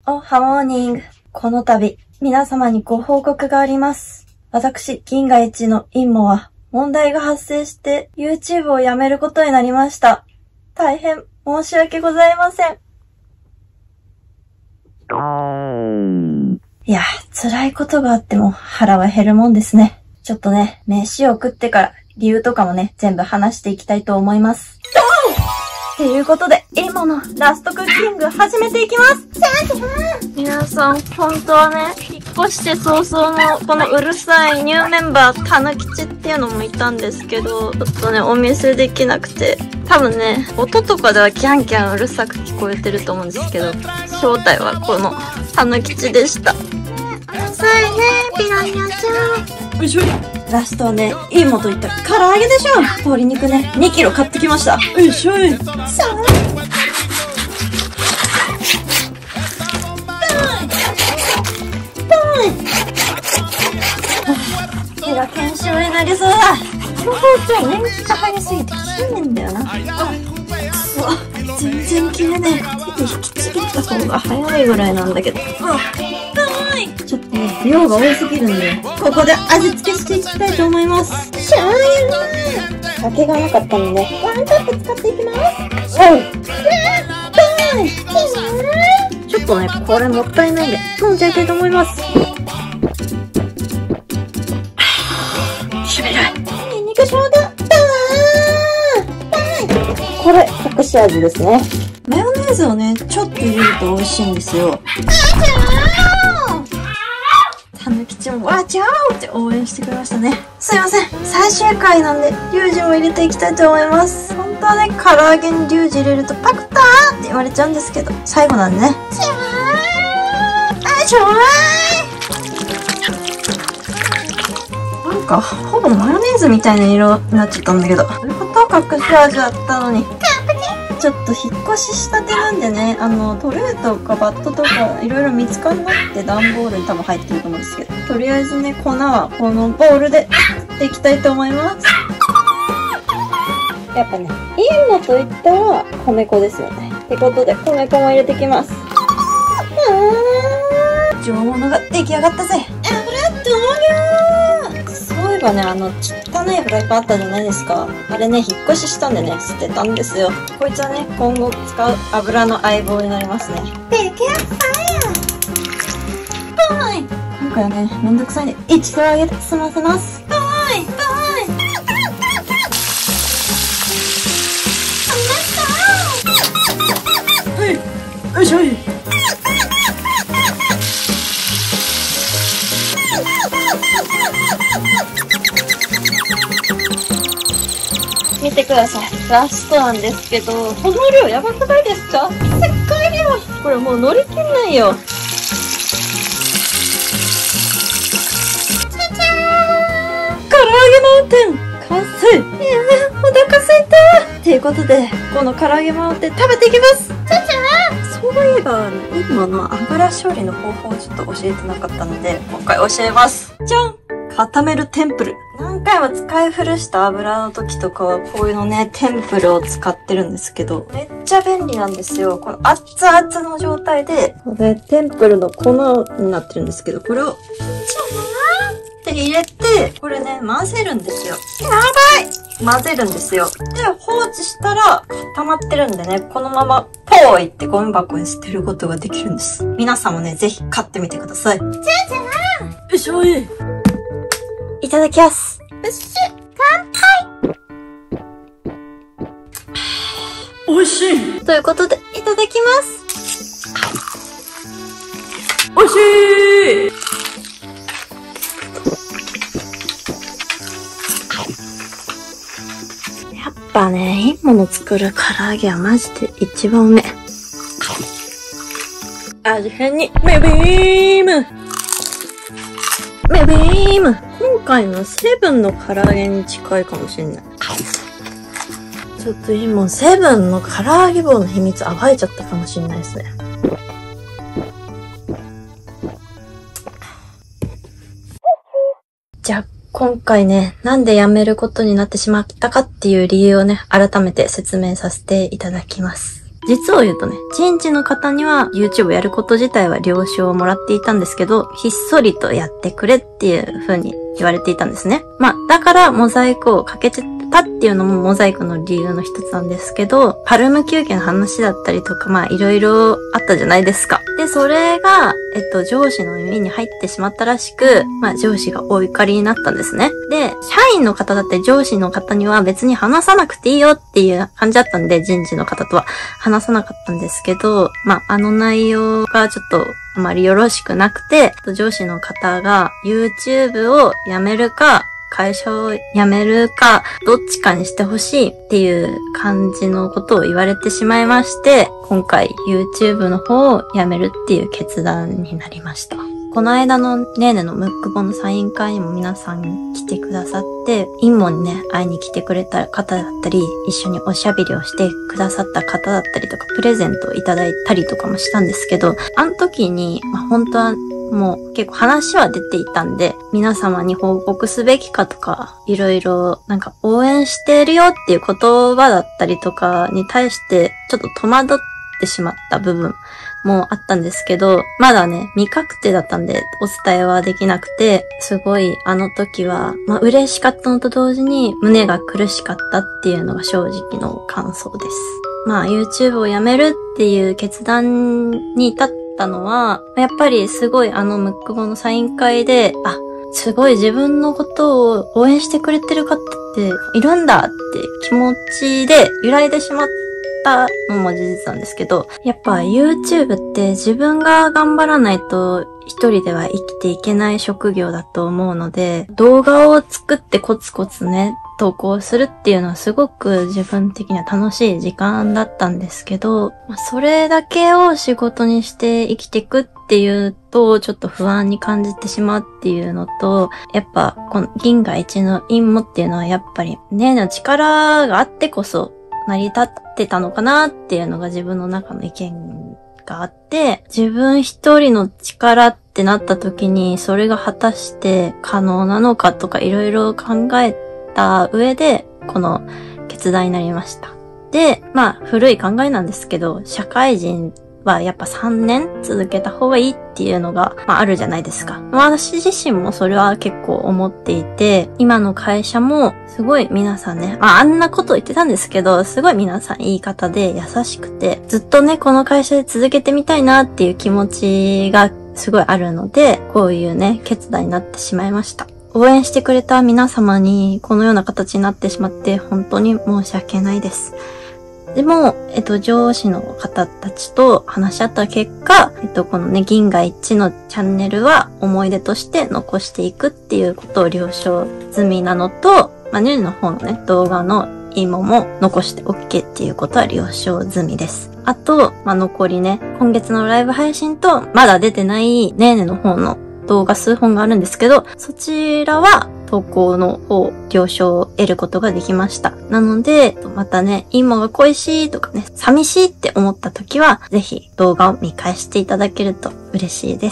ハモーニング。この度、皆様にご報告があります。私、銀河一の陰謀は、問題が発生して YouTube をやめることになりました。大変申し訳ございません。いや、辛いことがあっても腹は減るもんですね。ちょっとね、飯を食ってから理由とかもね、全部話していきたいと思います。ということで、今のラストクッキング始めていきます。皆さん、本当はね、引っ越して早々のこのうるさいニューメンバー、たぬきちっていうのもいたんですけど、ちょっとね、お見せできなくて、多分ね、音とかではキャンキャンうるさく聞こえてると思うんですけど、正体はこのたぬきちでした。うるさいね、ピラニャちゃん。よいしょ。ラストはね、いいもと言ったら唐揚げでしょ。鶏肉ね、2キロ買ってきました。よいしょい。さあ。手が腱鞘炎になりそうだ。この包丁年季が入りすぎて切れねえんだよな。全然切れねえ。手で引きちぎった方が早いぐらいなんだけど。ちょっとね、量が多すぎるんで、ここで味付けしていきたいと思います。醤油酒がなかったので、ワンカップ使っていきます。ちょっとね、これもったいないんで、飲んじゃいたいと思います。しびれ。ニンニク生姜。これ、隠し味ですね。マヨネーズをね、ちょっと入れると美味しいんですよ。たぬきちもわちゃーって応援してくれましたね。すいません。最終回なんで、リュウジも入れていきたいと思います。本当はね、唐揚げにリュウジ入れるとパクターって言われちゃうんですけど、最後なんでね。なんか、ほぼマヨネーズみたいな色になっちゃったんだけど。そういうこと隠し味だったのに。ちょっと引っ越ししたてなんでね、トレーとかバットとかいろいろ見つかんなくて段ボールに多分入ってると思うんですけど、とりあえずね、粉はこのボウルで作っていきたいと思います。やっぱね、いいのと言ったら米粉ですよね。ってことで、米粉も入れていきます。上物が出来上がったぜ。油投入。そういえばね、汚いフライパンあったじゃないですか。あれね、引っ越ししたんでね、捨てたんですよ。こいつはね、今後使う油の相棒になりますね。今回はね、めんどくさいんで、一度揚げて済ませます。よいしょい。見てください。ラストなんですけど、この量やばくないですか？すっごい量。これもう乗り切んないよ。唐揚げマウンテン完成。お腹すいた。ということで、この唐揚げマウンテン食べていきます。そういえば、今の油処理の方法をちょっと教えてなかったので、今回教えます。じゃん！固めるテンプル。何回も使い古した油の時とかはこういうのね、テンプルを使ってるんですけど、めっちゃ便利なんですよ。この熱々の状態で、これテンプルの粉になってるんですけど、これを、って入れて、これね、混ぜるんですよ。やばい！混ぜるんですよ。で、放置したら固まってるんでね、このままポーイってゴミ箱に捨てることができるんです。皆さんもね、ぜひ買ってみてください。よいしょい。いただきます。よっしゃ、乾杯。美味しい。ということで、いただきます。美味しい。やっぱね、いいもの作る唐揚げはマジで一番うめえ。味変にメビーム。メビーム。今回のセブンの唐揚げに近いかもしれない。ちょっと今、セブンの唐揚げ棒の秘密暴いちゃったかもしれないですね。じゃあ、今回ね、なんで辞めることになってしまったかっていう理由をね、改めて説明させていただきます。 実を言うとね、人事の方には YouTube やること自体は了承をもらっていたんですけど、ひっそりとやってくれっていう風に言われていたんですね。だからモザイクをかけてたっていうのもモザイクの理由の一つなんですけど、パルム休憩の話だったりとか、いろいろあったじゃないですか。で、それが、上司の耳に入ってしまったらしく、上司がお怒りになったんですね。で、社員の方だって上司の方には別に話さなくていいよっていう感じだったんで、人事の方とは話さなかったんですけど、あの内容がちょっとあまりよろしくなくて、上司の方が YouTube をやめるか、会社を辞めるか、どっちかにしてほしいっていう感じのことを言われてしまいまして、今回 YouTube の方を辞めるっていう決断になりました。この間のねーねのムック本のサイン会にも皆さん来てくださって、インモにね、会いに来てくれた方だったり、一緒におしゃべりをしてくださった方だったりとか、プレゼントをいただいたりとかもしたんですけど、あの時に、本当はもう結構話は出ていたんで、皆様に報告すべきかとか、いろいろ応援してるよっていう言葉だったりとかに対して、ちょっと戸惑ってしまった部分もあったんですけど、まだね、未確定だったんでお伝えはできなくて、すごいあの時は、嬉しかったのと同時に胸が苦しかったっていうのが正直の感想です。YouTube をやめるっていう決断に至ったのは、やっぱりすごいムック本のサイン会で、すごい自分のことを応援してくれてる方っているんだって気持ちで揺らいでしまったのも事実なんですけど、やっぱ YouTube って自分が頑張らないと一人では生きていけない職業だと思うので、動画を作ってコツコツね、投稿するっていうのはすごく自分的には楽しい時間だったんですけど、それだけを仕事にして生きていくっていうとちょっと不安に感じてしまうっていうのと、やっぱこの銀河一の陰謀っていうのはやっぱりねの力があってこそ成り立ってたのかなっていうのが自分の中の意見があって、自分一人の力ってなった時にそれが果たして可能なのかとかいろいろ考えた上でこの決断になりました。で、古い考えなんですけど、社会人はやっぱ3年続けた方がいいっていうのが、あるじゃないですか。私自身もそれは結構思っていて、今の会社もすごい皆さんね、あんなこと言ってたんですけど、すごい皆さんいい方で優しくて、ずっとね、この会社で続けてみたいなっていう気持ちがすごいあるので、こういうね、決断になってしまいました。応援してくれた皆様にこのような形になってしまって本当に申し訳ないです。でも、上司の方たちと話し合った結果、このね、銀河一のチャンネルは思い出として残していくっていうことを了承済みなのと、ヌルの方のね、動画の今も残して OK っていうことは了承済みです。あと、残りね、今月のライブ配信と、まだ出てないねーねの方の動画数本があるんですけど、そちらは投稿の方、了承を得ることができました。なので、またね、今が恋しいとかね、寂しいって思った時は、ぜひ動画を見返していただけると嬉しいです。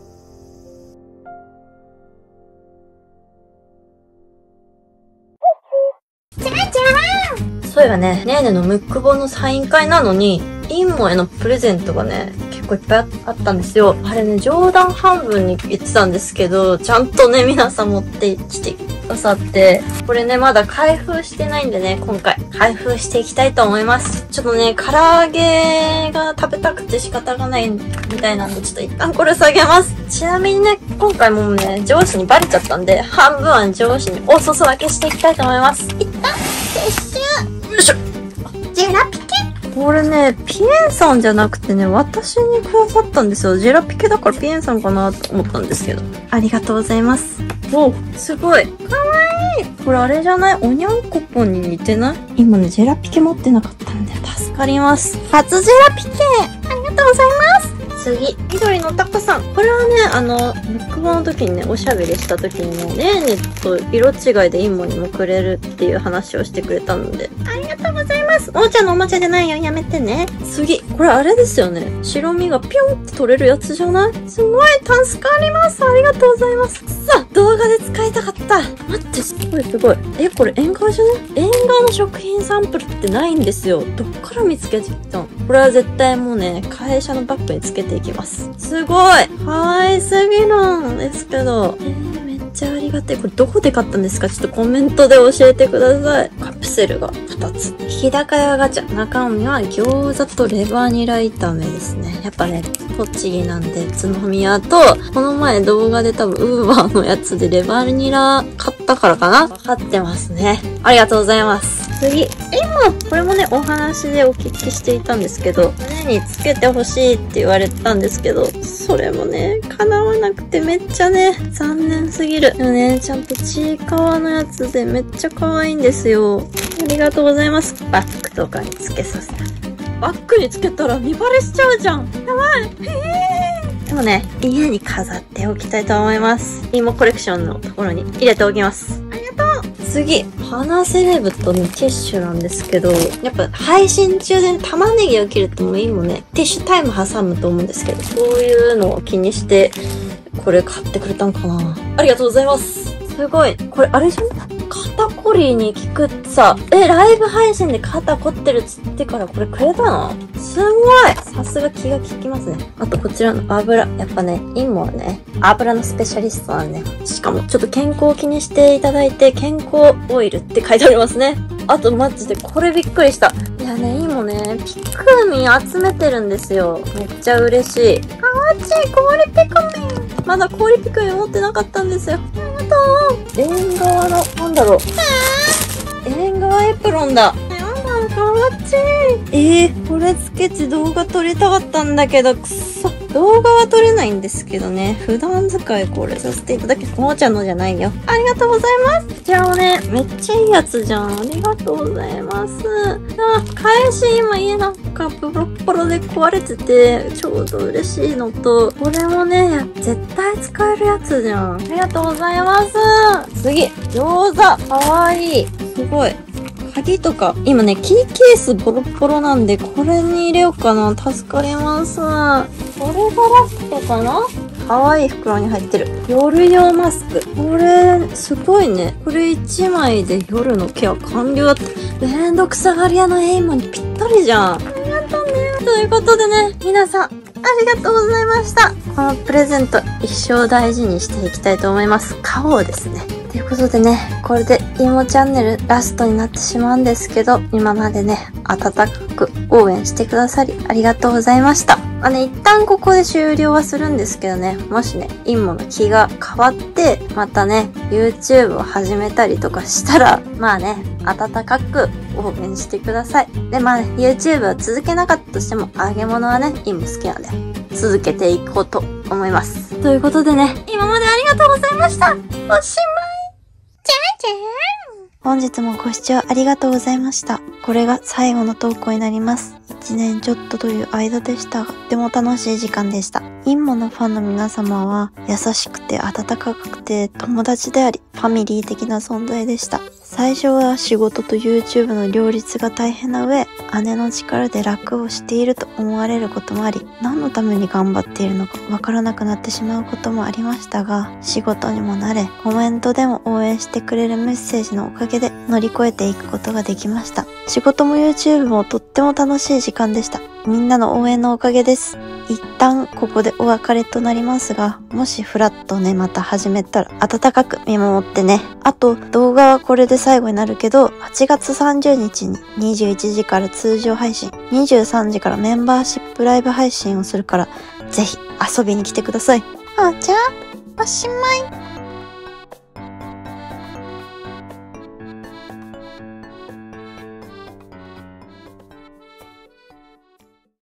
そういえばね、ねーねのムック本のサイン会なのに、インモへのプレゼントがね、結構いっぱいあったんですよ。あれね、冗談半分に言ってたんですけど、ちゃんとね、皆さん持ってきてくださって、これね、まだ開封してないんでね、今回、開封していきたいと思います。ちょっとね、唐揚げが食べたくて仕方がないみたいなんで、ちょっと一旦これ下げます。ちなみにね、今回もね、上司にバレちゃったんで、半分は上司にお裾分けしていきたいと思います。一旦、撤収。よいしょ。ジェラピケ。これね、ピエンさんじゃなくてね、私にくださったんですよ。ジェラピケだからピエンさんかなと思ったんですけど。ありがとうございます。お、すごい。かわいい。これあれじゃない？おにゃんこぽんに似てない？今ね、ジェラピケ持ってなかったんで、助かります。初ジェラピケありがとうございます。次、緑のタコさん。これはね、ブック本の時にね、おしゃべりした時にも、ねーねと色違いでインモにもくれるっていう話をしてくれたので、ありがとうございます。おもちゃのおもちゃじゃないよ、やめてね。次、これあれですよね。白身がピョンって取れるやつじゃない？すごい、助かります。ありがとうございます。さあ、動画で使いたかった。待って、すごいすごい。これ縁側じゃね？縁側の食品サンプルってないんですよ。どっから見つけてきたの？ これは絶対もうね、会社のバッグにつけていきます。すごい可愛すぎるんですけど。めっちゃありがたい。これどこで買ったんですか？ちょっとコメントで教えてください。カプセルが2つ。日高屋ガチャ。中身は餃子とレバニラ炒めですね。やっぱね、栃木なんで、宇都宮と、この前動画で多分、ウーバーのやつでレバニラ買ったからかな？買ってますね。ありがとうございます。次。これもね、お話でお聞きしていたんですけど、胸につけてほしいって言われたんですけど、それもね、叶わなくてめっちゃね、残念すぎる。でもね、ちゃんとちいかわのやつでめっちゃ可愛いんですよ。ありがとうございます。バッグとかにつけさせて。バッグにつけたら見バレしちゃうじゃん。やばい。でもね、家に飾っておきたいと思います。イモコレクションのところに入れておきます。ありがとう。次、花セレブとね、ティッシュなんですけど、やっぱ配信中で、ね、玉ねぎを切るってもういいもんね、ティッシュタイム挟むと思うんですけど、そういうのを気にして、これ買ってくれたんかな。ありがとうございます。すごい。これあれじゃん？肩こりに効くってさ、ライブ配信で肩凝ってるっつってからこれくれたの？すごい！さすが気が利きますね。あとこちらの油。やっぱね、インモはね、油のスペシャリストなんで、しかもちょっと健康を気にしていただいて、健康オイルって書いてありますね。あとマジでこれびっくりした。いやね、インモね、ピクミン集めてるんですよ。めっちゃ嬉しい。かわちい氷ピクミン。まだ氷ピクミン持ってなかったんですよ。ありがとう。縁側の、なんだろう。縁側エプロンだ。かわちい。これつけて動画撮りたかったんだけど、くそ。動画は撮れないんですけどね。普段使いこれさせていただき、ももちゃんのじゃないよ。ありがとうございます。こちらもね、めっちゃいいやつじゃん。ありがとうございます。返し今家なんかボロッボロで壊れてて、ちょうど嬉しいのと、これもね、絶対使えるやつじゃん。ありがとうございます。次、餃子。かわいい。すごい。鍵とか、今ね、キーケースボロボロなんで、これに入れようかな。助かります。これがラストかな？かわいい袋に入ってる。夜用マスク。これ、すごいね。これ1枚で夜のケア完了だって。めんどくさがり屋のエイモにぴったりじゃん。ありがとうね。ということでね、皆さん、ありがとうございました。このプレゼント、一生大事にしていきたいと思います。買おうですね。ということでね、これでイモチャンネルラストになってしまうんですけど、今までね、温かく応援してくださりありがとうございました。一旦ここで終了はするんですけどね、もしね、イモの気が変わって、またね、YouTube を始めたりとかしたら、まあね、温かく応援してください。で、まあね、YouTube は続けなかったとしても、揚げ物はね、イモ好きなんで、続けていこうと思います。ということでね、今までありがとうございました。おしまい。本日もご視聴ありがとうございました。これが最後の投稿になります。1年ちょっとという間でしたが、とても楽しい時間でした。インモのファンの皆様は優しくて温かくて友達であり、ファミリー的な存在でした。最初は仕事と YouTube の両立が大変な上、姉の力で楽をしていると思われることもあり、何のために頑張っているのかわからなくなってしまうこともありましたが、仕事にも慣れ、コメントでも応援してくれるメッセージのおかげで乗り越えていくことができました。仕事も YouTube もとっても楽しい時間でした。みんなの応援のおかげです。一旦ここでお別れとなりますが、もしフラッとね、また始めたら温かく見守ってね。あと、動画はこれで最後になるけど、8月30日に21時から通常配信、23時からメンバーシップライブ配信をするから、ぜひ遊びに来てください。じゃあ、おしまい。